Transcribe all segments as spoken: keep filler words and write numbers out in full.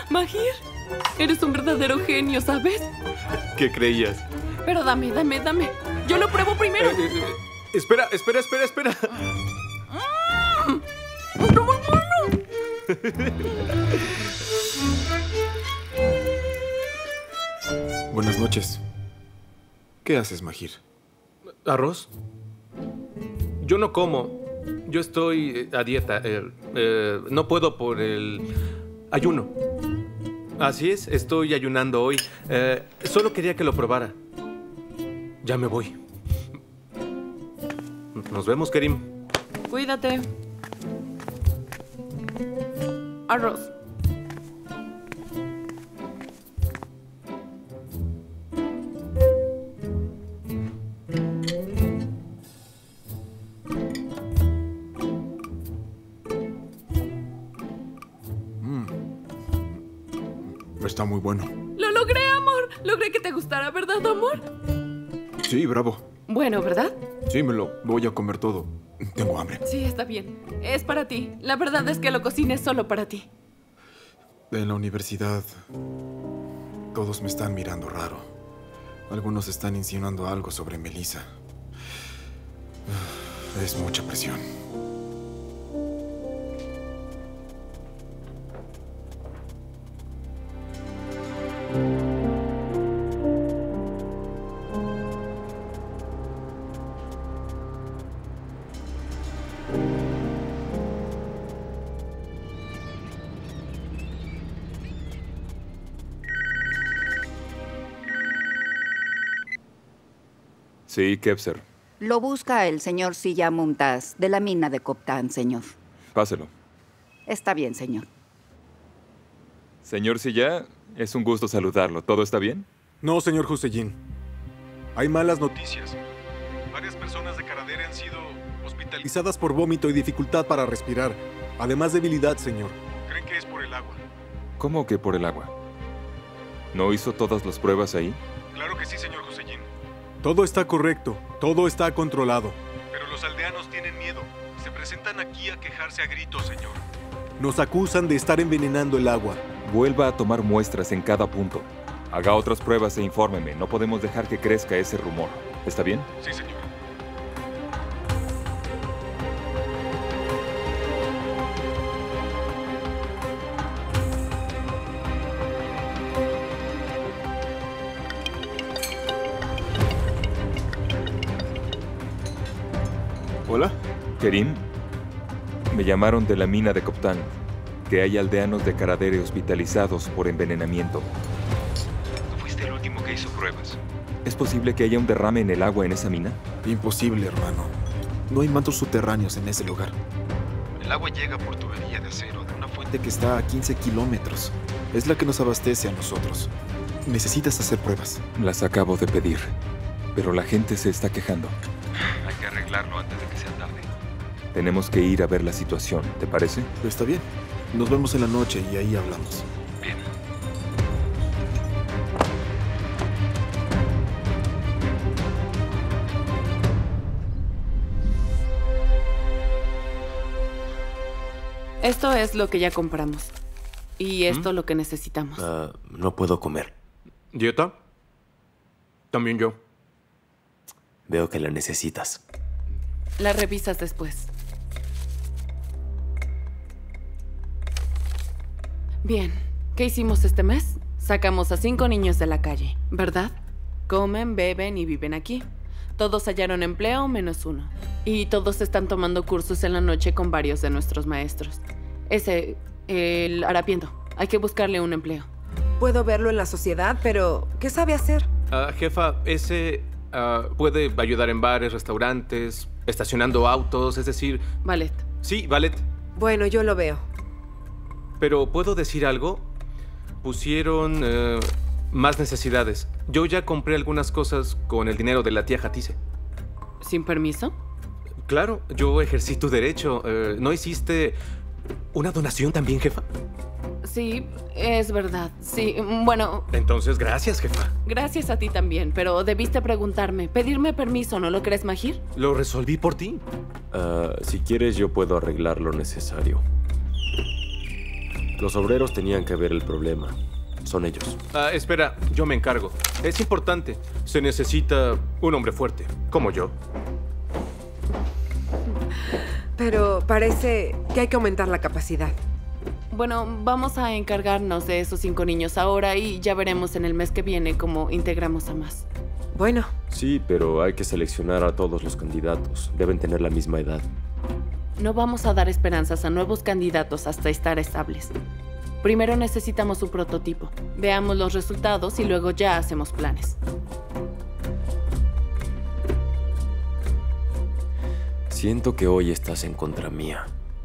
Mahir, eres un verdadero genio, ¿sabes? ¿Qué creías? Pero dame, dame, dame. Yo lo pruebo primero. Eh, eh, eh, espera, espera, espera, espera. Mm, ¡está muy bueno! Buenas noches. ¿Qué haces, Mahir? ¿Arroz? Yo no como. Yo estoy a dieta. Eh, eh, no puedo por el ayuno. Así es, estoy ayunando hoy. Eh, solo quería que lo probara. Ya me voy. Nos vemos, Kerim. Cuídate. Arroz. Está muy bueno. ¡Lo logré, amor! Logré que te gustara, ¿verdad, amor? Sí, bravo. Bueno, ¿verdad? Sí, me lo voy a comer todo. Tengo hambre. Sí, está bien. Es para ti. La verdad es que lo cociné solo para ti. En la universidad, todos me están mirando raro. Algunos están insinuando algo sobre Melissa. Es mucha presión. Sí, Kevser. Lo busca el señor Silla Mumtaz, de la mina de Coptán, señor. Páselo. Está bien, señor. Señor Silla, es un gusto saludarlo. ¿Todo está bien? No, señor Hussein. Hay malas noticias. Varias personas de Caradere han sido hospitalizadas por vómito y dificultad para respirar. Además, debilidad, señor. Creen que es por el agua. ¿Cómo que por el agua? ¿No hizo todas las pruebas ahí? Claro que sí, señor Hussein. Todo está correcto. Todo está controlado. Pero los aldeanos tienen miedo. Se presentan aquí a quejarse a gritos, señor. Nos acusan de estar envenenando el agua. Vuelva a tomar muestras en cada punto. Haga otras pruebas e infórmeme. No podemos dejar que crezca ese rumor. ¿Está bien? Sí, señor. ¿Hola? Kerim, me llamaron de la mina de Coptán, que hay aldeanos de Caradere hospitalizados por envenenamiento. ¿Tú fuiste el último que hizo pruebas? ¿Es posible que haya un derrame en el agua en esa mina? Imposible, hermano. No hay mantos subterráneos en ese lugar. El agua llega por tubería de acero de una fuente Que está a quince kilómetros. Es la que nos abastece a nosotros. Necesitas hacer pruebas. Las acabo de pedir, pero la gente se está quejando. Hay que arreglarlo antes de que sea tarde. Tenemos que ir a ver la situación, ¿te parece? Está bien. Nos vemos en la noche y ahí hablamos. Bien. Esto es lo que ya compramos. Y esto ¿Mm? lo que necesitamos. Uh, no puedo comer. ¿Dieta? También yo. Veo que la necesitas. La revisas después. Bien, ¿qué hicimos este mes? Sacamos a cinco niños de la calle, ¿verdad? Comen, beben y viven aquí. Todos hallaron empleo menos uno. Y todos están tomando cursos en la noche con varios de nuestros maestros. Ese, el harapiento. Hay que buscarle un empleo. Puedo verlo en la sociedad, pero ¿qué sabe hacer? Uh, jefa, ese uh, puede ayudar en bares, restaurantes, estacionando autos, es decir... Valet. Sí, valet. Bueno, yo lo veo. Pero, ¿puedo decir algo? Pusieron uh, más necesidades. Yo ya compré algunas cosas con el dinero de la tía Hatice. ¿Sin permiso? Claro, yo ejercí tu derecho. Uh, ¿No hiciste una donación también, jefa? Sí, es verdad. Sí, bueno... Entonces, gracias, jefa. Gracias a ti también, pero debiste preguntarme. Pedirme permiso, ¿no lo crees, Mahir? Lo resolví por ti. Uh, si quieres, yo puedo arreglar lo necesario. Los obreros tenían que ver el problema. Son ellos. Ah, espera, yo me encargo. Es importante. Se necesita un hombre fuerte, como yo. Pero parece que hay que aumentar la capacidad. Bueno, vamos a encargarnos de esos cinco niños ahora y ya veremos en el mes que viene cómo integramos a más. Bueno. Sí, pero hay que seleccionar a todos los candidatos. Deben tener la misma edad. No vamos a dar esperanzas a nuevos candidatos hasta estar estables. Primero necesitamos un prototipo. Veamos los resultados y luego ya hacemos planes. Siento que hoy estás en contra mía.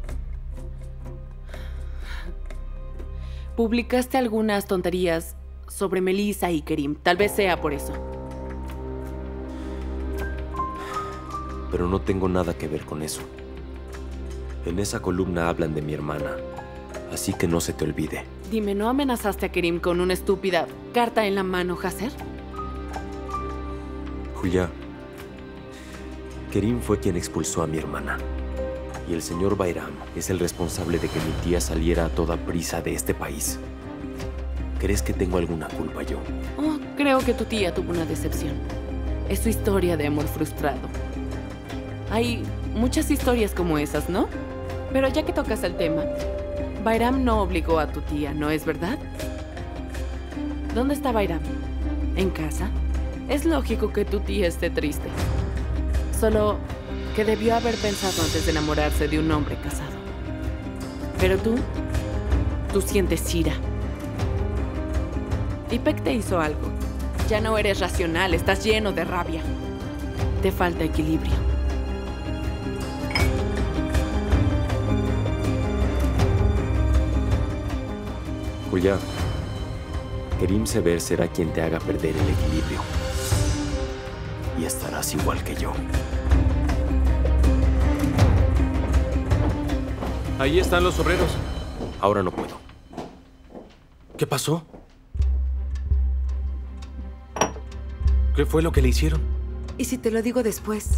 Publicaste algunas tonterías sobre Melissa y Kerim. Tal vez sea por eso. Pero no tengo nada que ver con eso. En esa columna hablan de mi hermana. Así que no se te olvide. Dime, ¿no amenazaste a Kerim con una estúpida carta en la mano, Hasser? Julia, Kerim fue quien expulsó a mi hermana. Y el señor Bayram es el responsable de que mi tía saliera a toda prisa de este país. ¿Crees que tengo alguna culpa yo? Oh, creo que tu tía tuvo una decepción. Es su historia de amor frustrado. Hay muchas historias como esas, ¿no? Pero ya que tocas el tema, Bayram no obligó a tu tía, ¿no es verdad? ¿Dónde está Bayram? ¿En casa? Es lógico que tu tía esté triste. Solo que debió haber pensado antes de enamorarse de un hombre casado. Pero tú, tú sientes ira. Ipek te hizo algo. Ya no eres racional, estás lleno de rabia. Te falta equilibrio. Julia, Kerim Sever será quien te haga perder el equilibrio. Y estarás igual que yo. Ahí están los obreros. Ahora no puedo. ¿Qué pasó? ¿Qué fue lo que le hicieron? ¿Y si te lo digo después?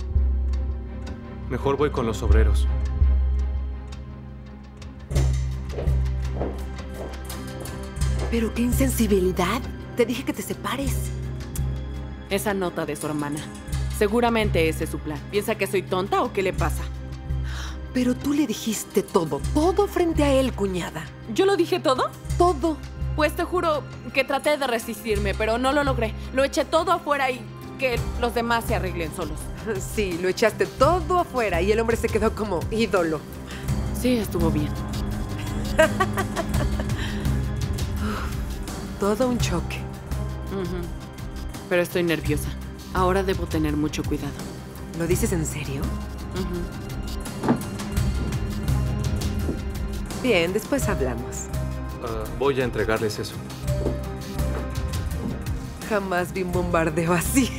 Mejor voy con los obreros. Pero qué insensibilidad. Te dije que te separes. Esa nota de su hermana. Seguramente ese es su plan. ¿Piensa que soy tonta o qué le pasa? Pero tú le dijiste todo, todo frente a él, cuñada. ¿Yo lo dije todo? Todo. Pues te juro que traté de resistirme, pero no lo logré. Lo eché todo afuera y que los demás se arreglen solos. Sí, lo echaste todo afuera y el hombre se quedó como ídolo. Sí, estuvo bien. Todo un choque. Uh-huh. Pero estoy nerviosa. Ahora debo tener mucho cuidado. ¿Lo dices en serio? Uh-huh. Bien, después hablamos. Uh, voy a entregarles eso. Jamás vi un bombardeo así.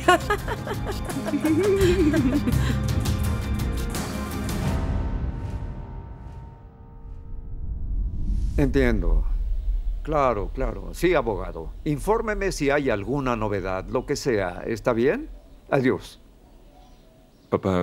Entiendo. Claro, claro. Sí, abogado. Infórmeme si hay alguna novedad, lo que sea. ¿Está bien? Adiós. Papá...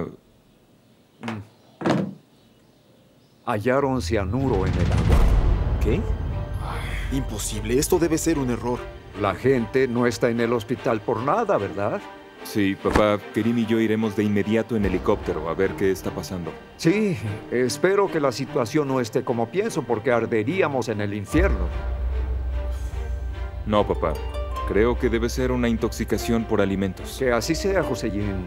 Hallaron cianuro en el agua. ¿Qué? Imposible. Esto debe ser un error. La gente no está en el hospital por nada, ¿verdad? Sí, papá. Kerim y yo iremos de inmediato en helicóptero a ver qué está pasando. Sí, espero que la situación no esté como pienso, porque arderíamos en el infierno. No, papá. Creo que debe ser una intoxicación por alimentos. Que así sea, Josellín.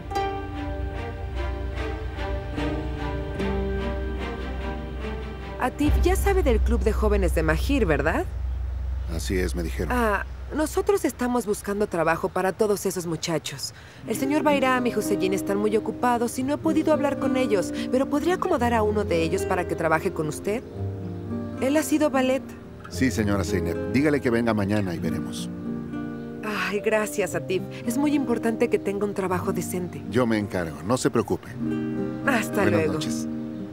Atif ya sabe del club de jóvenes de Mahir, ¿verdad? Así es, me dijeron. Ah, nosotros estamos buscando trabajo para todos esos muchachos. El señor Bayram y Hussein están muy ocupados y no he podido hablar con ellos, pero ¿podría acomodar a uno de ellos para que trabaje con usted? Él ha sido ballet. Sí, señora Zeynep. Dígale que venga mañana y veremos. Ay, gracias, Atif. Es muy importante que tenga un trabajo decente. Yo me encargo. No se preocupe. Hasta Buenas luego. noches.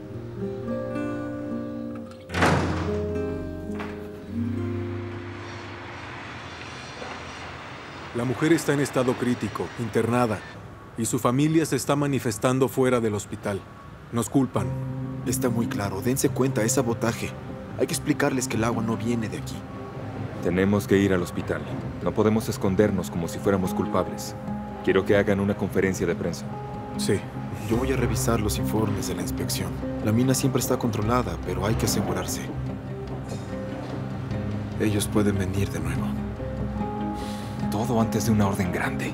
La mujer está en estado crítico, internada, y su familia se está manifestando fuera del hospital. Nos culpan. Está muy claro. Dense cuenta, es sabotaje. Hay que explicarles que el agua no viene de aquí. Tenemos que ir al hospital. No podemos escondernos como si fuéramos culpables. Quiero que hagan una conferencia de prensa. Sí. Yo voy a revisar los informes de la inspección. La mina siempre está controlada, pero hay que asegurarse. Ellos pueden venir de nuevo. Todo antes de una orden grande.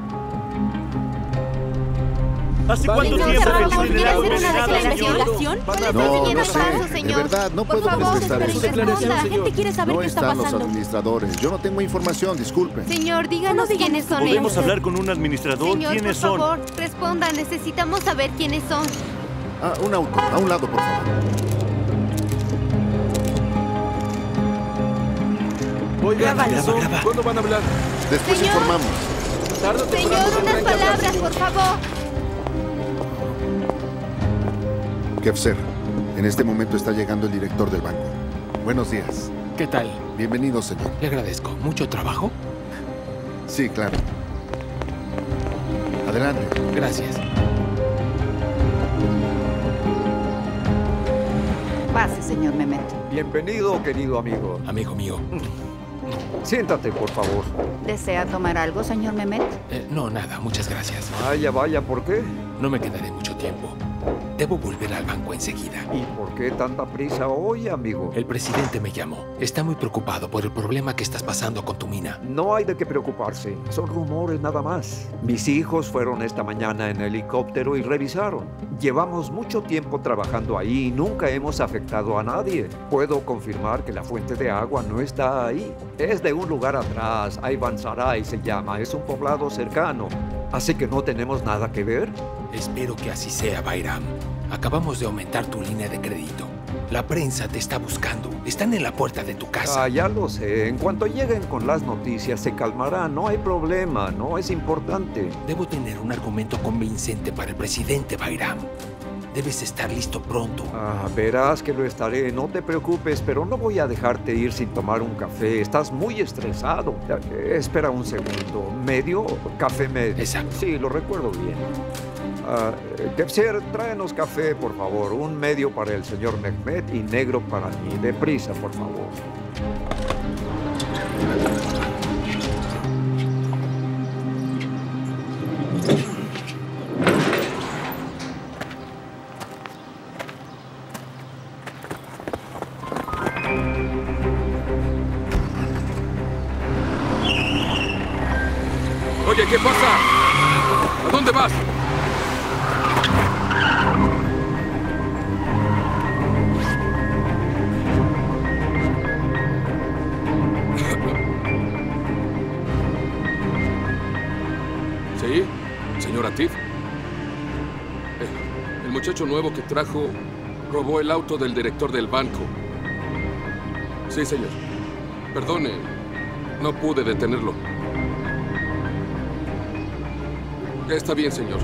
¿Hace cuánto tiempo que tiene la declaración? No, no sé. De verdad, no puedo contestar eso. La gente quiere saber No qué está están los pasando. administradores. Yo no tengo información, disculpen. Señor, díganos quiénes son ellos. ¿Podemos hablar con un administrador? Señor, ¿Quiénes por son? favor, responda. Necesitamos saber quiénes son. Ah, un auto. A un lado, por favor. Oigan, Graba, ¿quiénes son? graba. ¿Cuándo van a hablar? Después Señor. informamos. Tarde o temprano Señor, unas tendrán que hablar, palabras, señor. por favor. Kefser, en este momento está llegando el director del banco. Buenos días. ¿Qué tal? Bienvenido, señor. Le agradezco. ¿Mucho trabajo? Sí, claro. Adelante. Gracias. Pase, señor Mehmet. Bienvenido, querido amigo. Amigo mío. Siéntate, por favor. ¿Desea tomar algo, señor Mehmet? Eh, no, nada. Muchas gracias. Vaya, vaya, ¿por qué? No me quedaré mucho tiempo. Debo volver al banco enseguida. ¿Y por qué tanta prisa hoy, amigo? El presidente me llamó. Está muy preocupado por el problema que estás pasando con tu mina. No hay de qué preocuparse. Son rumores nada más. Mis hijos fueron esta mañana en helicóptero y revisaron. Llevamos mucho tiempo trabajando ahí y nunca hemos afectado a nadie. Puedo confirmar que la fuente de agua no está ahí. Es de un lugar atrás. Ayvansaray se llama. Es un poblado cercano. Así que no tenemos nada que ver. Espero que así sea, Bayram. Acabamos de aumentar tu línea de crédito. La prensa te está buscando. Están en la puerta de tu casa. Ah, ya lo sé. En cuanto lleguen con las noticias se calmará. No hay problema. No es importante. Debo tener un argumento convincente para el presidente, Bayram. Debes estar listo pronto. Ah, verás que lo estaré. No te preocupes, pero no voy a dejarte ir sin tomar un café. Estás muy estresado. Eh, espera un segundo. ¿Medio? Café medio. Exacto. Sí, lo recuerdo bien. Ah, Kefser, tráenos café, por favor. Un medio para el señor Mehmet y negro para mí. Deprisa, por favor. Oye, ¿qué pasa? ¿A dónde vas? ¿Sí? ¿Señor Atif? Eh, El muchacho nuevo que trajo robó el auto del director del banco. Sí, señor. Perdone, no pude detenerlo. Está bien, señor.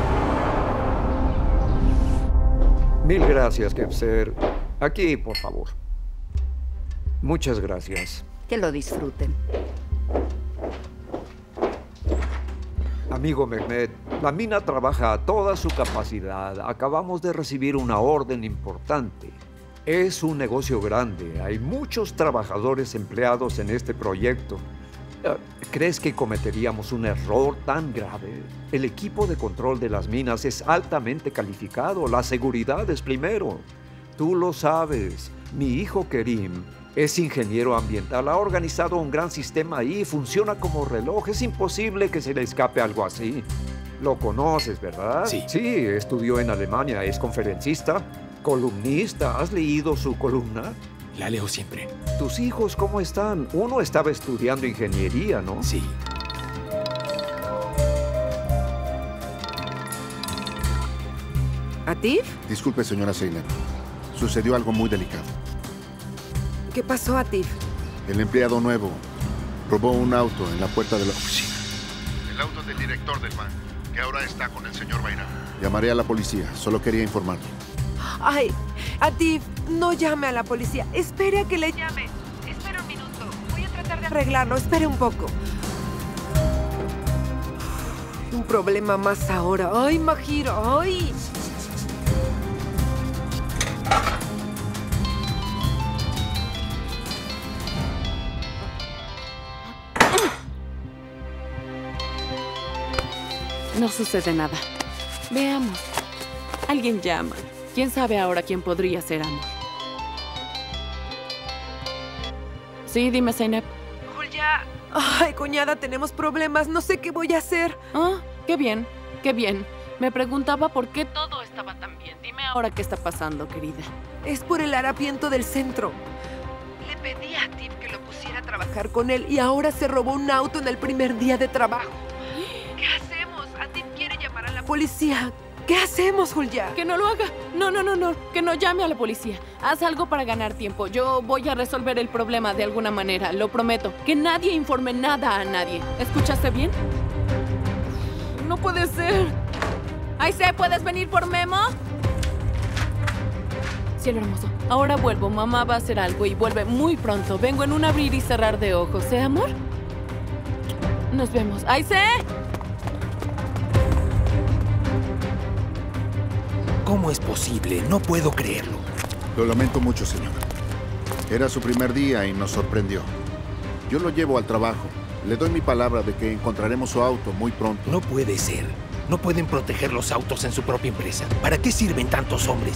Mil gracias, Kefser. Aquí, por favor. Muchas gracias. Que lo disfruten. Amigo Mehmet, la mina trabaja a toda su capacidad. Acabamos de recibir una orden importante. Es un negocio grande. Hay muchos trabajadores empleados en este proyecto. ¿Crees que cometeríamos un error tan grave? El equipo de control de las minas es altamente calificado. La seguridad es primero. Tú lo sabes. Mi hijo Kerim es ingeniero ambiental. Ha organizado un gran sistema ahí. Funciona como reloj. Es imposible que se le escape algo así. Lo conoces, ¿verdad? Sí. Sí, estudió en Alemania. Es conferencista, columnista. ¿Has leído su columna? La leo siempre. ¿Tus hijos cómo están? Uno estaba estudiando ingeniería, ¿no? Sí. ¿Atif? Disculpe, señora Zeynep. Sucedió algo muy delicado. ¿Qué pasó, Atif? El empleado nuevo robó un auto en la puerta de la oficina. El auto del director del banco, que ahora está con el señor Bayram. Llamaré a la policía. Solo quería informarle. Ay, Atif, no llame a la policía. Espere a que le llame. Espera un minuto. Voy a tratar de arreglarlo. Espere un poco. Un problema más ahora. Ay, Mahiro. Ay. No sucede nada. Veamos. Alguien llama. ¿Quién sabe ahora quién podría ser Amor? Sí, dime, Zeynep. Julia. Ay, cuñada, tenemos problemas. No sé qué voy a hacer. Ah, qué bien, qué bien. Me preguntaba por qué todo estaba tan bien. Dime ahora qué está pasando, querida. Es por el harapiento del centro. Le pedí a Tip que lo pusiera a trabajar con él y ahora se robó un auto en el primer día de trabajo. ¿Qué hacemos? A Tip quiere llamar a la policía. ¿Qué hacemos, Julia? Que no lo haga. No, no, no, no. Que no llame a la policía. Haz algo para ganar tiempo. Yo voy a resolver el problema de alguna manera. Lo prometo. Que nadie informe nada a nadie. ¿Escuchaste bien? No puede ser. Aisé, ¿puedes venir por Memo? Cielo hermoso. Ahora vuelvo. Mamá va a hacer algo y vuelve muy pronto. Vengo en un abrir y cerrar de ojos. ¿Eh, amor? Nos vemos. ¡Aisé! ¿Cómo es posible? No puedo creerlo. Lo lamento mucho, señor. Era su primer día y nos sorprendió. Yo lo llevo al trabajo. Le doy mi palabra de que encontraremos su auto muy pronto. No puede ser. No pueden proteger los autos en su propia empresa. ¿Para qué sirven tantos hombres?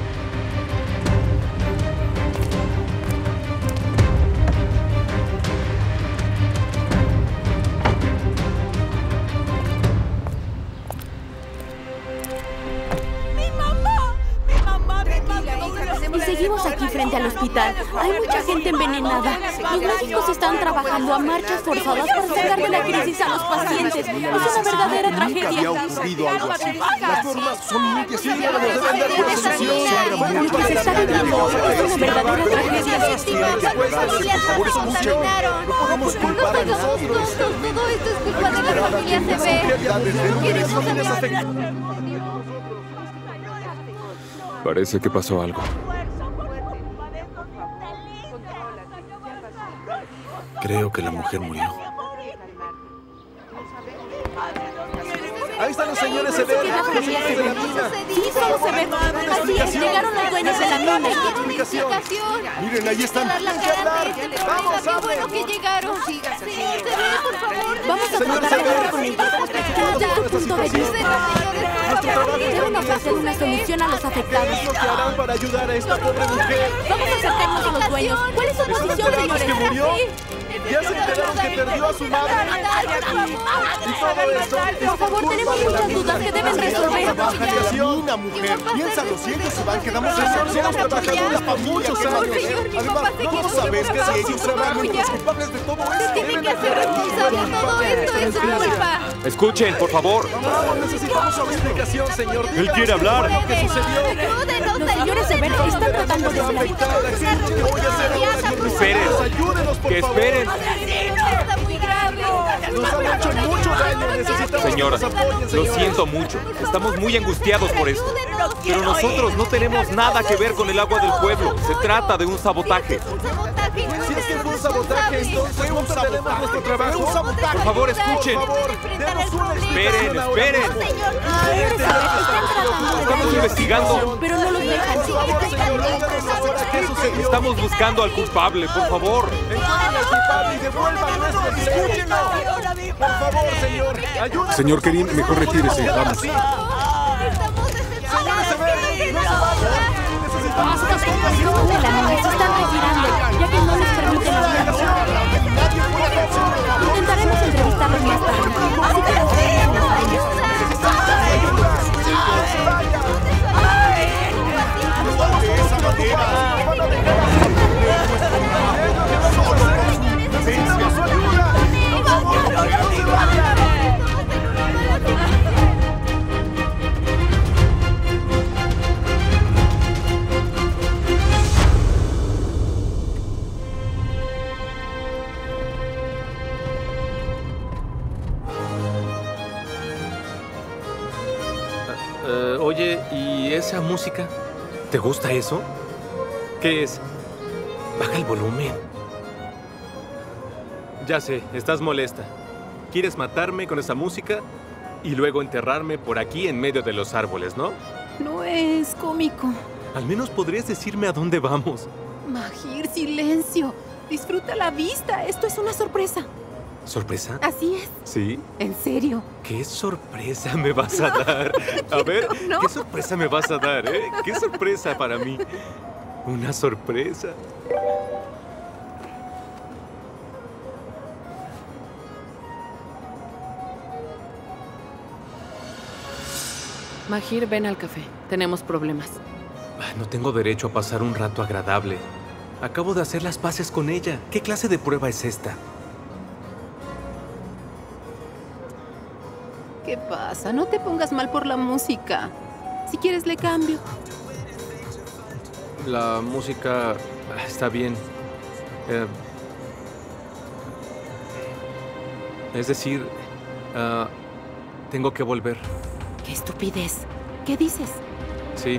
Seguimos aquí frente al hospital. Hay mucha gente envenenada. Los médicos están trabajando a marchas forzadas para sacar de la crisis a los pacientes. Es una verdadera tragedia. Nunca había ocurrido algo así. Las normas son muy distintas. Lo que se está viviendo es una verdadera tragedia. Por eso escuchen. No podemos culpar a nosotros. Todo esto es culpa de la familia C B. No queremos hablar. Parece que pasó algo. Creo que la mujer murió. Ahí están los señores Sever, los señores de la mina. Sí, solo Sever. Así es, llegaron los dueños de la mina. Explicación. Miren, ahí están. Vamos, qué bueno que llegaron. Señor Sever, por favor. Vamos a tratar de hablar con ellos. Que nos den su punto de vista. Deben ofrecer una solución a los afectados. ¿Qué harán para ayudar a esta pobre mujer? Vamos a acercarnos a los dueños. ¿Cuál es su posición, señores? ¿Que murió? ¿Ya se enteraron que perdió a su madre? ¿Y todo esto? Por favor, tenemos muchas dudas que deben resolver. Una mujer. Piénsalo, si ellos se van, quedamos en Somos trabajadores por muchos años. Además, ¿no sabes que si ellos se van, los culpables de todo esto? Tienen que ser responsables. Todo esto es su culpa. Escuchen, por favor. Vamos, necesitamos su explicación, señor. Él quiere hablar. ¿Qué sucedió? Los señores Sever están tratando de hablar. ¿Qué voy a hacer? Esperen. Ayúdenos, por Que favor. esperen. Está muy grave. Nos han hecho mucho daño. Necesitamos Señora, que nos apoyen, lo señor. siento mucho. Estamos muy angustiados por esto. Pero nosotros no tenemos nada que ver con el agua del pueblo. Se trata de un sabotaje. Si es que fue un sabotaje, entonces no perderemos nuestro trabajo. Un sabotaje. Por favor, escuchen. Por favor, denos una Esperen, explicación ahora. esperen. Estamos investigando. Pero no los dejan. Por favor, señor, díganos ahora qué sucedió. Estamos buscando al culpable, por favor. Encuentren al culpable y devuelvan nuestro dinero. Escúchenlo. Por favor, señor, ayúdenos. Señor Kerim, mejor retírese. Vamos. Señores Sever, no se vayan. Necesitamos una explicación. De la mina se están retirando, ya que no les permiten hablar. Intentaremos entrevistarlos más tarde. Así que los veremos a ellos. Necesitamos su ayuda. Por favor, no se vayan. Eh, oye, ¿y esa música? ¿Te gusta eso? ¿Qué es? Baja el volumen. Ya sé, estás molesta. ¿Quieres matarme con esa música y luego enterrarme por aquí en medio de los árboles, no? No es cómico. Al menos podrías decirme a dónde vamos. Mahir, silencio. Disfruta la vista. Esto es una sorpresa. ¿Sorpresa? Así es. ¿Sí? ¿En serio? ¿Qué sorpresa me vas a dar? A ver, No. ¿qué sorpresa me vas a dar, eh? ¿Qué sorpresa para mí? Una sorpresa. Mahir, ven al café. Tenemos problemas. Ah, No tengo derecho a pasar un rato agradable. Acabo de hacer las paces con ella. ¿Qué clase de prueba es esta? ¿Qué pasa? No te pongas mal por la música. Si quieres, le cambio. La música ah, está bien. Eh, es decir, ah, tengo que volver. ¡Qué estupidez! ¿Qué dices? Sí.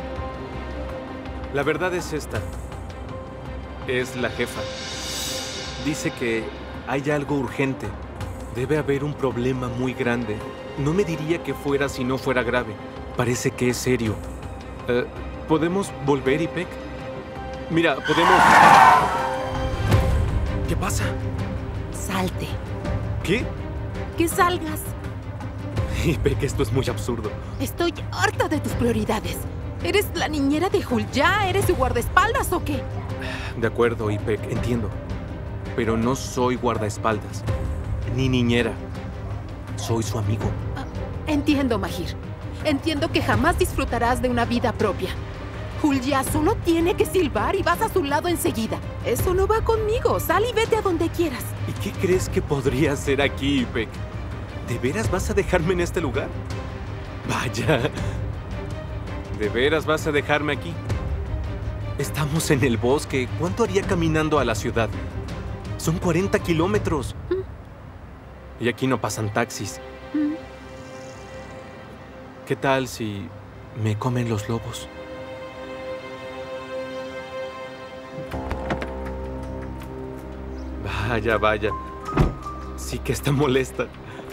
La verdad es esta. Es la jefa. Dice que hay algo urgente. Debe haber un problema muy grande. No me diría que fuera si no fuera grave. Parece que es serio. Eh, ¿Podemos volver, Ipek? Mira, podemos... ¿Qué pasa? Salte. ¿Qué? Que salgas. Ipek, esto es muy absurdo. Estoy harta de tus prioridades. ¿Eres la niñera de Julia? ¿Eres su guardaespaldas o qué? De acuerdo, Ipek, entiendo. Pero no soy guardaespaldas. Ni niñera. Soy su amigo. Entiendo, Mahir. Entiendo que jamás disfrutarás de una vida propia. Julia solo tiene que silbar y vas a su lado enseguida. Eso no va conmigo. Sal y vete a donde quieras. ¿Y qué crees que podría hacer aquí, Ipek? ¿De veras vas a dejarme en este lugar? Vaya. ¿De veras vas a dejarme aquí? Estamos en el bosque. ¿Cuánto haría caminando a la ciudad? Son cuarenta kilómetros. Mm. Y aquí no pasan taxis. Mm. ¿Qué tal si me comen los lobos? Vaya, vaya. Sí que está molesta.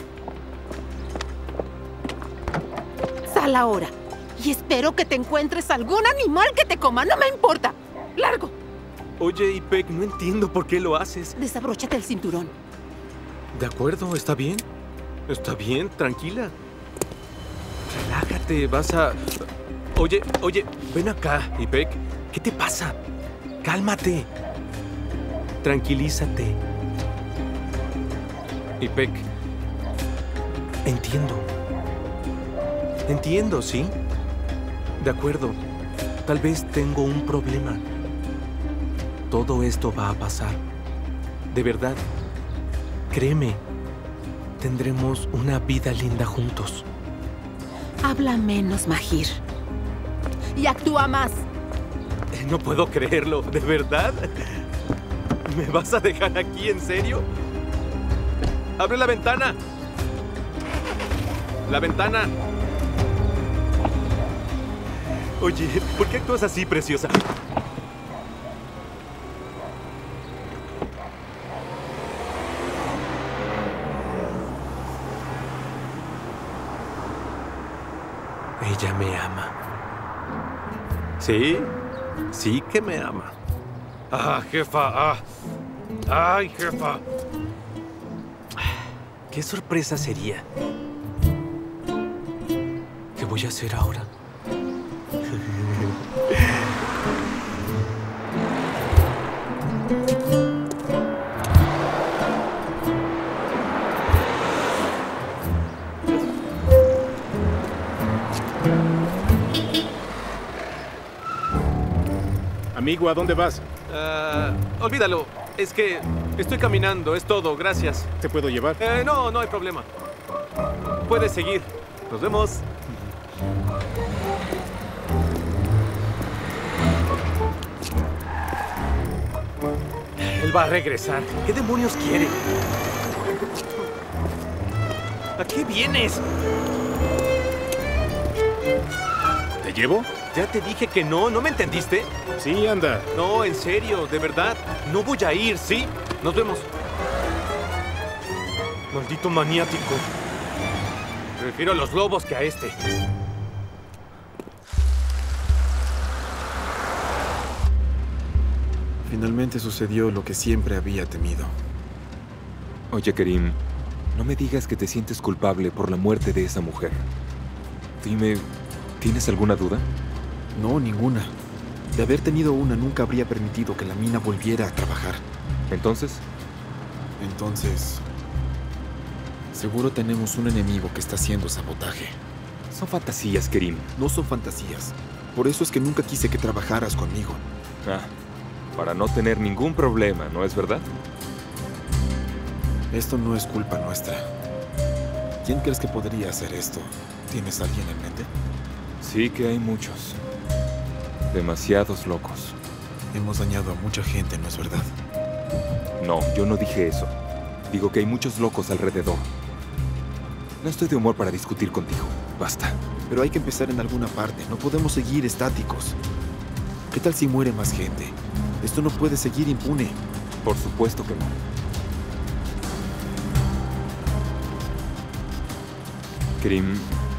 Sal ahora. Y espero que te encuentres algún animal que te coma. No me importa. ¡Largo! Oye, Ipek, no entiendo por qué lo haces. Desabróchate el cinturón. De acuerdo, está bien. Está bien, tranquila. Relájate, vas a... Oye, oye, ven acá, Ipek. ¿Qué te pasa? Cálmate. Tranquilízate. Ipek, entiendo. Entiendo, ¿sí? De acuerdo. Tal vez tengo un problema. Todo esto va a pasar. De verdad. Créeme. Tendremos una vida linda juntos. Habla menos, Mahir. Y actúa más. No puedo creerlo. ¿De verdad? ¿Me vas a dejar aquí, en serio? ¡Abre la ventana! ¡La ventana! Oye, ¿por qué actúas así, preciosa? Ella me ama. ¿Sí? Sí que me ama. Ah, jefa, ah. Ay, jefa. ¿Qué sorpresa sería? ¿Qué voy a hacer ahora? Amigo, ¿a dónde vas? Uh, olvídalo. Es que estoy caminando, es todo. Gracias. ¿Te puedo llevar? Eh, no, no hay problema. Puedes seguir. Nos vemos. Él va a regresar. ¿Qué demonios quiere? ¿A qué vienes? ¿Te llevo? Ya te dije que no, ¿no me entendiste? Sí, anda. No, en serio, de verdad. No voy a ir, ¿sí? Nos vemos. Maldito maniático. Prefiero a los lobos que a este. Finalmente sucedió lo que siempre había temido. Oye, Kerim, no me digas que te sientes culpable por la muerte de esa mujer. Dime, ¿tienes alguna duda? No, ninguna. De haber tenido una, nunca habría permitido que la mina volviera a trabajar. ¿Entonces? Entonces... seguro tenemos un enemigo que está haciendo sabotaje. Son fantasías, Kerim. No son fantasías. Por eso es que nunca quise que trabajaras conmigo. Ah, para no tener ningún problema, ¿no es verdad? Esto no es culpa nuestra. ¿Quién crees que podría hacer esto? ¿Tienes a alguien en mente? Sí que hay muchos. Demasiados locos. Hemos dañado a mucha gente, ¿no es verdad? No, yo no dije eso. Digo que hay muchos locos alrededor. No estoy de humor para discutir contigo. Basta. Pero hay que empezar en alguna parte. No podemos seguir estáticos. ¿Qué tal si muere más gente? Esto no puede seguir impune. Por supuesto que no. Kerim,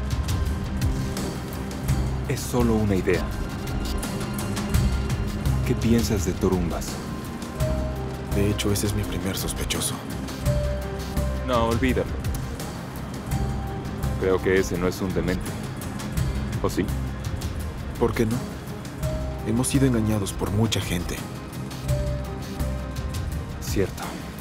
es solo una idea. ¿Qué piensas de Torumbas? De hecho, ese es mi primer sospechoso. No, olvídalo. Creo que ese no es un demente. ¿O sí? ¿Por qué no? Hemos sido engañados por mucha gente. Cierto.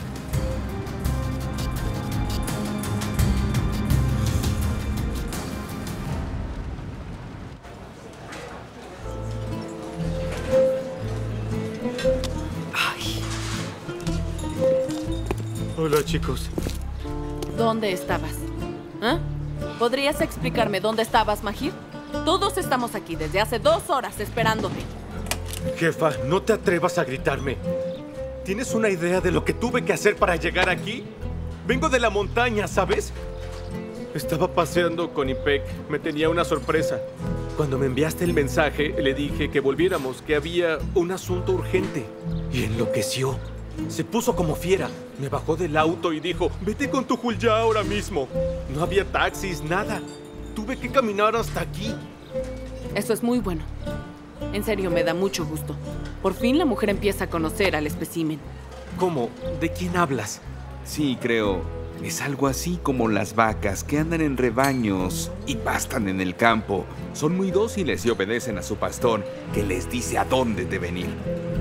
Hola, chicos. ¿Dónde estabas? ¿Ah? ¿Podrías explicarme dónde estabas, Mahir? Todos estamos aquí desde hace dos horas esperándote. Jefa, no te atrevas a gritarme. ¿Tienes una idea de lo que tuve que hacer para llegar aquí? Vengo de la montaña, ¿sabes? Estaba paseando con Ipek. Me tenía una sorpresa. Cuando me enviaste el mensaje, le dije que volviéramos, que había un asunto urgente. Y enloqueció. Se puso como fiera. Me bajó del auto y dijo, vete con tu Hulya ahora mismo. No había taxis, nada. Tuve que caminar hasta aquí. Eso es muy bueno. En serio, me da mucho gusto. Por fin la mujer empieza a conocer al espécimen. ¿Cómo? ¿De quién hablas? Sí, creo. Es algo así como las vacas que andan en rebaños y pastan en el campo. Son muy dóciles y obedecen a su pastor, que les dice a dónde deben ir.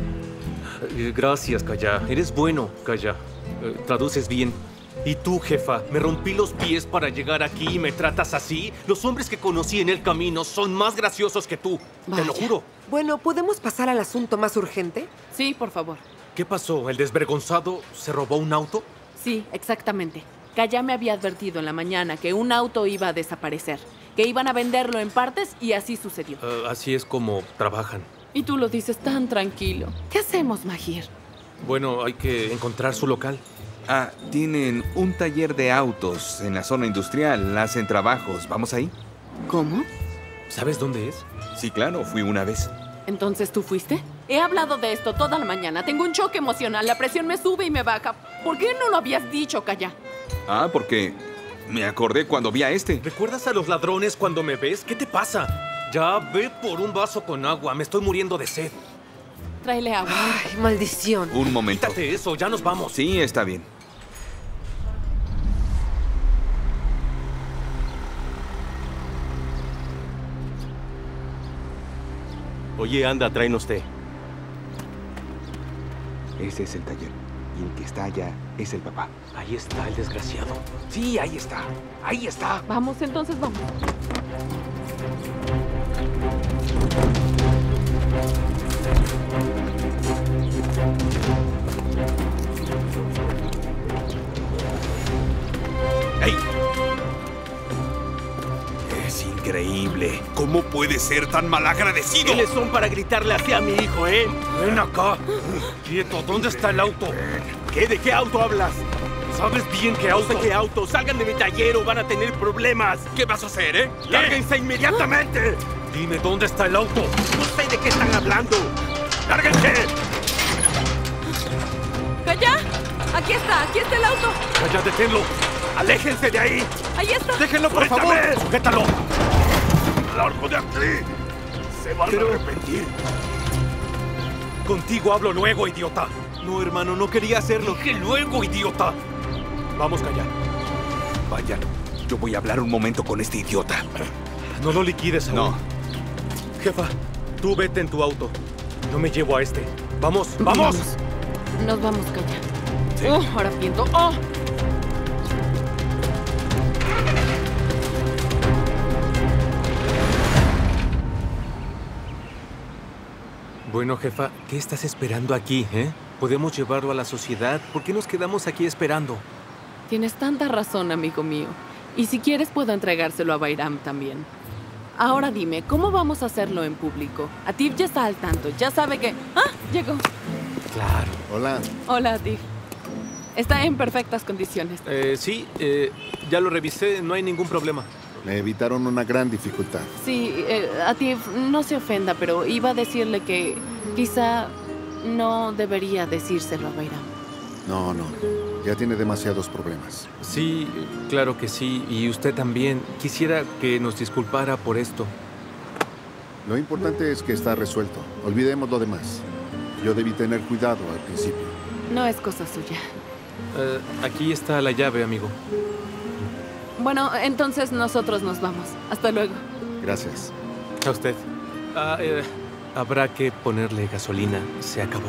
Gracias, Kaya. Eres bueno, Kaya. Eh, traduces bien. ¿Y tú, jefa? Me rompí los pies para llegar aquí y me tratas así. Los hombres que conocí en el camino son más graciosos que tú. Vaya. Te lo juro. Bueno, ¿podemos pasar al asunto más urgente? Sí, por favor. ¿Qué pasó? ¿El desvergonzado se robó un auto? Sí, exactamente. Kaya me había advertido en la mañana que un auto iba a desaparecer, que iban a venderlo en partes y así sucedió. Uh, así es como trabajan. Y tú lo dices tan tranquilo. ¿Qué hacemos, Mahir? Bueno, hay que encontrar su local. Ah, tienen un taller de autos en la zona industrial. Hacen trabajos. ¿Vamos ahí? ¿Cómo? ¿Sabes dónde es? Sí, claro. Fui una vez. ¿Entonces tú fuiste? He hablado de esto toda la mañana. Tengo un choque emocional. La presión me sube y me baja. ¿Por qué no lo habías dicho, Kaya? Ah, porque me acordé cuando vi a este. ¿Recuerdas a los ladrones cuando me ves? ¿Qué te pasa? Ya, ve por un vaso con agua. Me estoy muriendo de sed. Tráele agua. Ay, maldición. Un momento. Quítate eso, ya nos vamos. Sí, está bien. Oye, anda, tráenos té. Ese es el taller. Y el que está allá es el papá. Ahí está el desgraciado. Sí, ahí está. Ahí está. Vamos, entonces vamos. ¡Ey! Es increíble. ¿Cómo puede ser tan malagradecido? ¿Quiénes son para gritarle así a mi hijo, eh? Ven acá. Quieto, ¿dónde está el auto? ¿Qué? ¿De qué auto hablas? ¿Sabes bien qué auto? No sé qué auto. Salgan de mi taller o van a tener problemas. ¿Qué vas a hacer, eh? ¡Lárguense inmediatamente! Dime, ¿dónde está el auto? No sé de qué están hablando. ¡Lárguense! ¡Calla! Aquí está, aquí está el auto. ¡Calla, deténlo! ¡Aléjense de ahí! ¡Ahí está! ¡Déjenlo, por favor! ¡Sujétalo! ¡Largo de aquí! ¡Se van Pero... a arrepentir! Contigo hablo luego, idiota. No, hermano, no quería hacerlo. Dije luego, idiota. Vamos, Calla. Vayan. Yo voy a hablar un momento con este idiota. No lo liquides aún. No. Jefa, tú vete en tu auto. Yo me llevo a este. ¡Vamos! ¡Vamos! Vamos. Nos vamos, Calla. Sí. Oh, ahora piento. ¡Oh! Bueno, jefa, ¿qué estás esperando aquí, eh? Podemos llevarlo a la sociedad. ¿Por qué nos quedamos aquí esperando? Tienes tanta razón, amigo mío. Y si quieres, puedo entregárselo a Bairam también. Ahora dime, ¿cómo vamos a hacerlo en público? Atif ya está al tanto, ya sabe que... ¡Ah! Llegó. Claro. Hola. Hola, Atif. Está en perfectas condiciones. Eh, sí, eh, ya lo revisé, no hay ningún problema. Me evitaron una gran dificultad. Sí, eh, Atif, no se ofenda, pero iba a decirle que quizá no debería decírselo a Bairam. No, no. Ya tiene demasiados problemas. Sí, claro que sí. Y usted también. Quisiera que nos disculpara por esto. Lo importante es que está resuelto. Olvidemos lo demás. Yo debí tener cuidado al principio. No es cosa suya. Uh, aquí está la llave, amigo. Bueno, entonces nosotros nos vamos. Hasta luego. Gracias. A usted. Ah, eh, habrá que ponerle gasolina. Se acabó.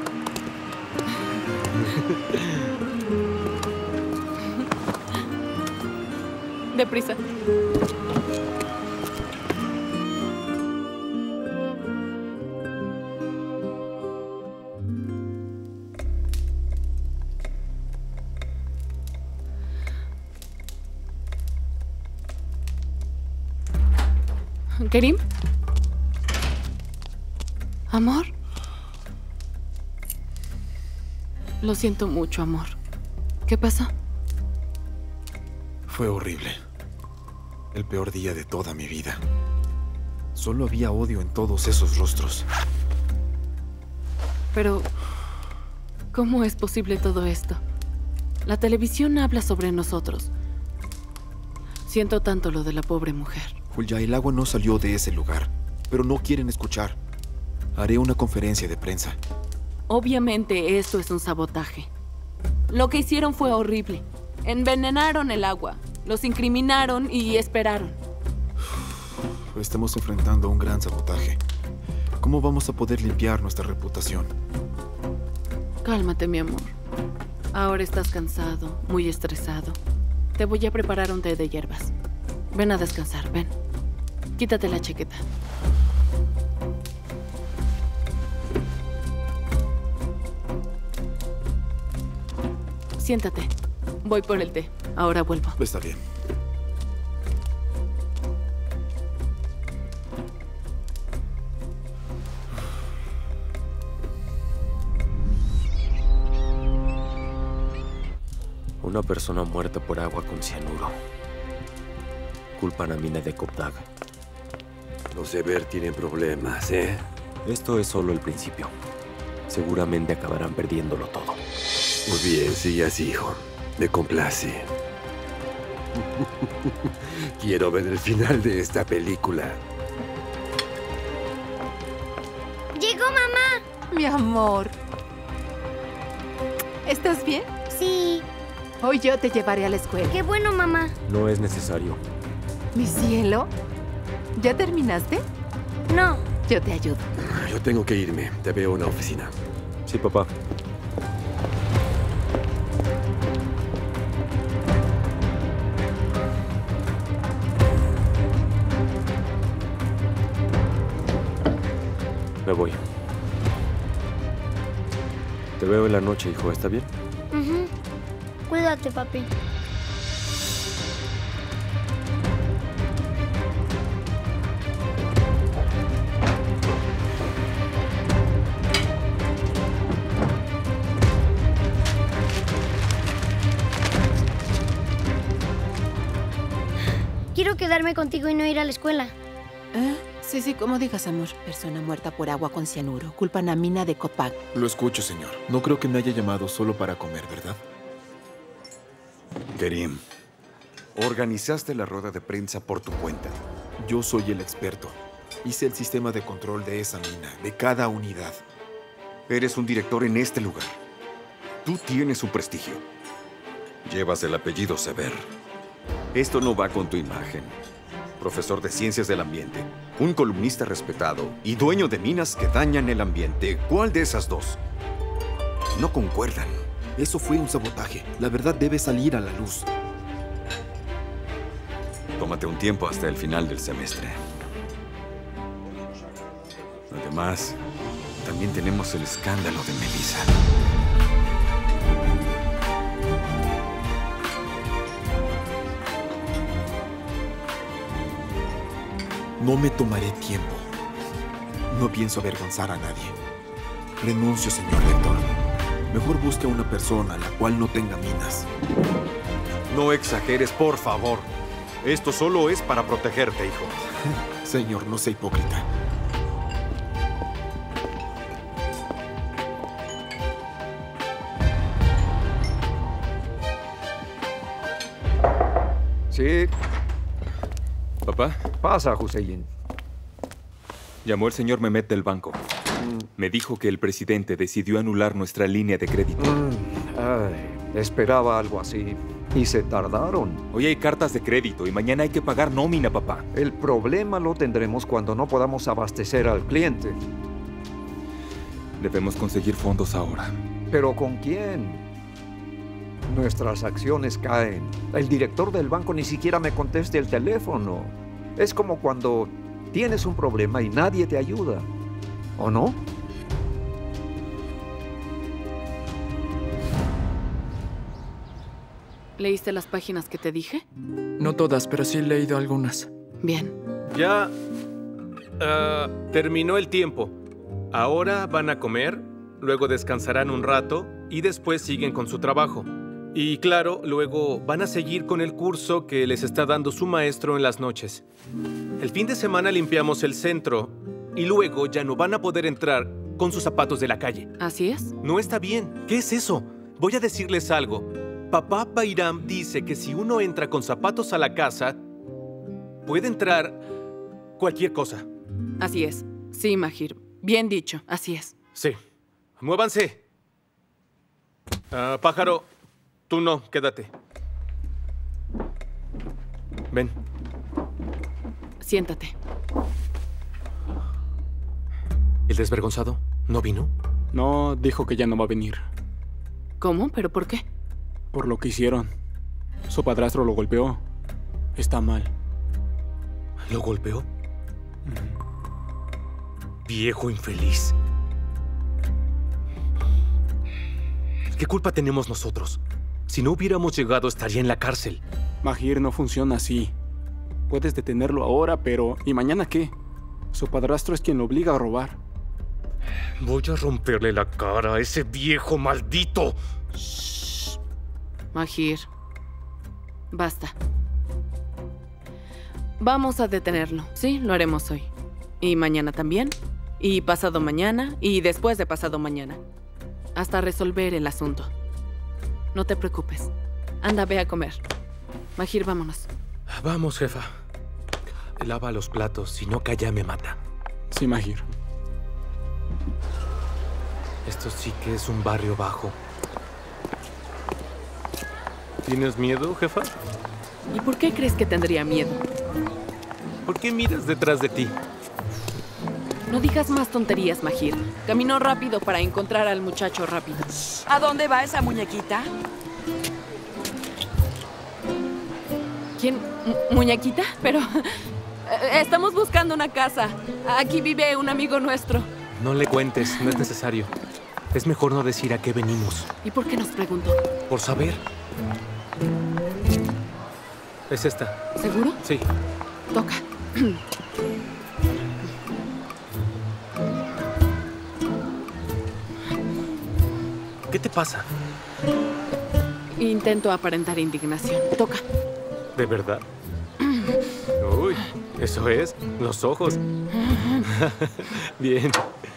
Deprisa. ¿Kerim? ¿Amor? Lo siento mucho, amor. ¿Qué pasó? Fue horrible. El peor día de toda mi vida. Solo había odio en todos esos rostros. Pero, ¿cómo es posible todo esto? La televisión habla sobre nosotros. Siento tanto lo de la pobre mujer. Hulya, el agua no salió de ese lugar, pero no quieren escuchar. Haré una conferencia de prensa. Obviamente esto es un sabotaje. Lo que hicieron fue horrible. Envenenaron el agua, los incriminaron y esperaron. Estamos enfrentando un gran sabotaje. ¿Cómo vamos a poder limpiar nuestra reputación? Cálmate, mi amor. Ahora estás cansado, muy estresado. Te voy a preparar un té de hierbas. Ven a descansar, ven. Quítate la chaqueta. Siéntate. Voy por el té. Ahora vuelvo. Está bien. Una persona muerta por agua con cianuro. Culpan a Mina de Koptag. Los Sever tienen problemas, ¿eh? Esto es solo el principio. Seguramente acabarán perdiéndolo todo. Muy bien, sigue así, hijo. Me complace. Quiero ver el final de esta película. ¡Llegó mamá! Mi amor. ¿Estás bien? Sí. Hoy yo te llevaré a la escuela. ¡Qué bueno, mamá! No es necesario. ¿Mi cielo? ¿Ya terminaste? No. Yo te ayudo. Yo tengo que irme. Te veo en la oficina. Sí, papá. Me voy. Te veo en la noche, hijo. ¿Está bien? Uh-huh. Cuídate, papi. Quiero quedarme contigo y no ir a la escuela. ¿Eh? Sí, sí, como digas, amor. Persona muerta por agua con cianuro. Culpan a Mina de Koptag. Lo escucho, señor. No creo que me haya llamado solo para comer, ¿verdad? Kerim, organizaste la rueda de prensa por tu cuenta. Yo soy el experto. Hice el sistema de control de esa mina, de cada unidad. Eres un director en este lugar. Tú tienes un prestigio. Llevas el apellido Sever. Esto no va con tu imagen. Profesor de Ciencias del Ambiente, un columnista respetado y dueño de minas que dañan el ambiente. ¿Cuál de esas dos? No concuerdan. Eso fue un sabotaje. La verdad debe salir a la luz. Tómate un tiempo hasta el final del semestre. Además, también tenemos el escándalo de Melissa. No me tomaré tiempo. No pienso avergonzar a nadie. Renuncio, señor rector. Mejor busque a una persona la cual no tenga minas. No exageres, por favor. Esto solo es para protegerte, hijo. Señor, no sea hipócrita. Sí. ¿Papá? Pasa, Hussein. Llamó el señor Mehmet del banco. Mm. Me dijo que el presidente decidió anular nuestra línea de crédito. Mm. Ay, esperaba algo así. Y se tardaron. Hoy hay cartas de crédito y mañana hay que pagar nómina, papá. El problema lo tendremos cuando no podamos abastecer al cliente. Debemos conseguir fondos ahora. ¿Pero con quién? Nuestras acciones caen. El director del banco ni siquiera me contesta el teléfono. Es como cuando tienes un problema y nadie te ayuda. ¿O no? ¿Leíste las páginas que te dije? No todas, pero sí he leído algunas. Bien. Ya uh, terminó el tiempo. Ahora van a comer, luego descansarán un rato y después siguen con su trabajo. Y claro, luego van a seguir con el curso que les está dando su maestro en las noches. El fin de semana limpiamos el centro y luego ya no van a poder entrar con sus zapatos de la calle. ¿Así es? No está bien. ¿Qué es eso? Voy a decirles algo. Papá Bairam dice que si uno entra con zapatos a la casa, puede entrar cualquier cosa. Así es. Sí, Mahir. Bien dicho. Así es. Sí. Muévanse. Uh, pájaro, tú no. Quédate. Ven. Siéntate. ¿El desvergonzado no vino? No, dijo que ya no va a venir. ¿Cómo? ¿Pero por qué? Por lo que hicieron. Su padrastro lo golpeó. Está mal. ¿Lo golpeó? Viejo infeliz. ¿Qué culpa tenemos nosotros? Si no hubiéramos llegado, estaría en la cárcel. Mahir, no funciona así. Puedes detenerlo ahora, pero ¿y mañana qué? Su padrastro es quien lo obliga a robar. Voy a romperle la cara a ese viejo maldito. Shh. Mahir, basta. Vamos a detenerlo. Sí, lo haremos hoy. Y mañana también. Y pasado mañana. Y después de pasado mañana. Hasta resolver el asunto. No te preocupes. Anda, ve a comer. Mahir, vámonos. Vamos, jefa. Lava los platos, si no Kaya me mata. Sí, Mahir. Esto sí que es un barrio bajo. ¿Tienes miedo, jefa? ¿Y por qué crees que tendría miedo? ¿Por qué miras detrás de ti? No digas más tonterías, Mahir. Caminó rápido para encontrar al muchacho rápido. ¿A dónde va esa muñequita? ¿Quién? ¿Mu- ¿Muñequita? Pero... estamos buscando una casa. Aquí vive un amigo nuestro. No le cuentes, no es necesario. Es mejor no decir a qué venimos. ¿Y por qué nos preguntó? Por saber. Es esta. ¿Seguro? Sí. Toca. ¿Qué te pasa? Intento aparentar indignación. Toca. ¿De verdad? Uy, eso es. Los ojos. Bien.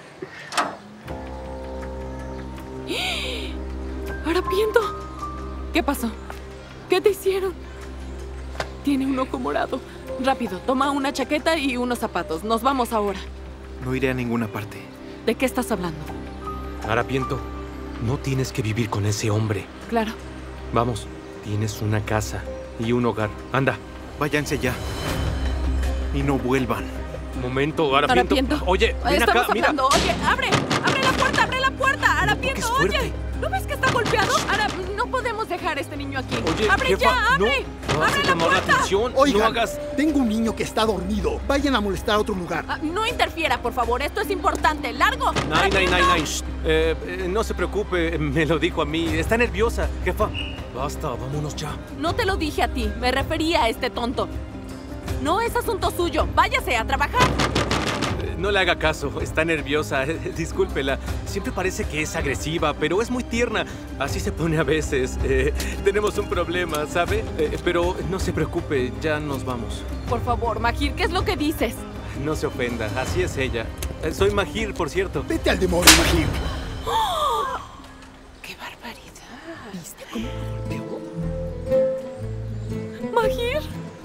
¡Harapiento! ¿Qué pasó? ¿Qué te hicieron? Tiene un ojo morado. Rápido, toma una chaqueta y unos zapatos. Nos vamos ahora. No iré a ninguna parte. ¿De qué estás hablando? Harapiento, no tienes que vivir con ese hombre. Claro. Vamos, Tienes una casa y un hogar. Anda. Váyanse ya. Y no vuelvan. Momento, Harapiento. Harapiento. Oye, ven Estamos acá, mira. hablando. Oye, abre. Abre la puerta, abre la puerta. Harapiento, oye. ¿No ves que está golpeado? Ahora, no podemos dejar a este niño aquí. Oye, ¡Abre jefa, ya, abre! no, no ¡Abre hace la llamar la puerta! atención. Oigan, no hagas... tengo un niño que está dormido. Vayan a molestar a otro lugar. Ah, no interfiera, por favor. Esto es importante. ¡Largo! Nay, nay, nay, nay. Shh. Eh, eh, no se preocupe, me lo dijo a mí. Está nerviosa, jefa. Basta, vámonos ya. No te lo dije a ti. Me refería a este tonto. No es asunto suyo. Váyase a trabajar. No le haga caso, está nerviosa, discúlpela. Siempre parece que es agresiva, pero es muy tierna. Así se pone a veces. Eh, tenemos un problema, ¿sabe? Eh, pero no se preocupe, ya nos vamos. Por favor, Mahir, ¿qué es lo que dices? No se ofenda, así es ella. Eh, soy Mahir, por cierto. Vete al demonio, Mahir. ¡Oh! ¡Qué barbaridad! ¿Viste cómo me golpeó? ¿Mahir?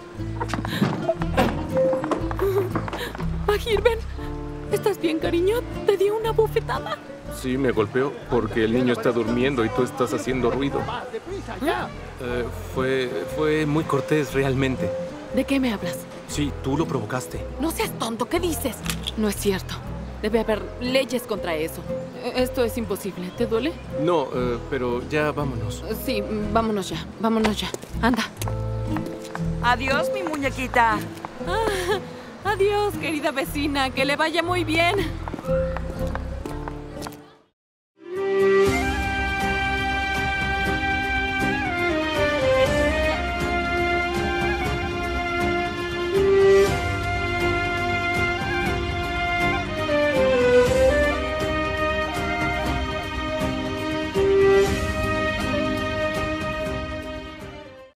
Mahir, ven. ¿Estás bien, cariño? ¿Te dio una bofetada? Sí, me golpeó porque el niño está durmiendo y tú estás haciendo ruido. Eh, fue, fue muy cortés, realmente. ¿De qué me hablas? Sí, tú lo provocaste. No seas tonto, ¿qué dices? No es cierto. Debe haber leyes contra eso. Esto es imposible. ¿Te duele? No, eh, pero ya vámonos. Sí, vámonos ya. Vámonos ya. Anda. Adiós, mi muñequita. Ah, adiós, querida vecina. Que le vaya muy bien.